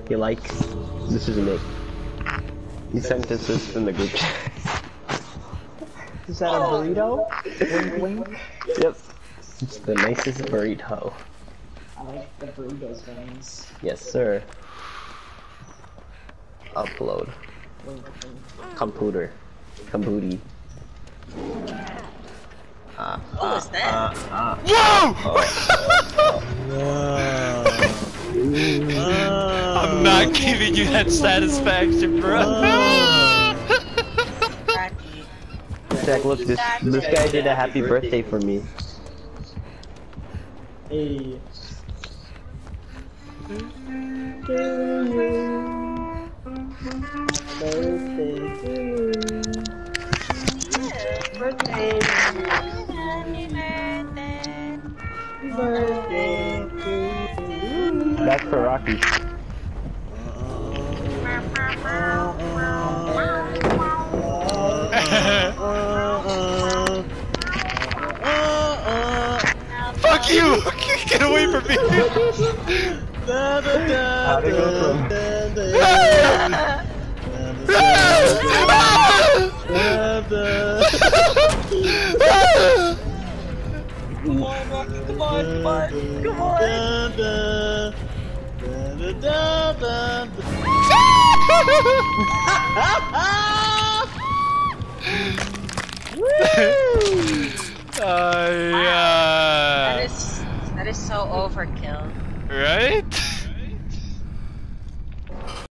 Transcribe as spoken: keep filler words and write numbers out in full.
You like? This is Nick. He sent us this in the group chat. Is that a burrito? Wink, wink. Yep. It's the nicest burrito. I like the burrito's veins. Yes, sir. Upload. Wink, wink. Computer. Computer. Ah. What was that? Ah. Ah. Whoa! I'm not giving you that satisfaction, bro. Jack, look, this this guy did a happy birthday for me. Hey. Birthday to you. Birthday. Birthday to you. That's for Rocky. Fuck you! Get away from me! How'd it go from? Come on, Rocky, come on, come on, come on! Uh, yeah. That is, that is so overkill. Right?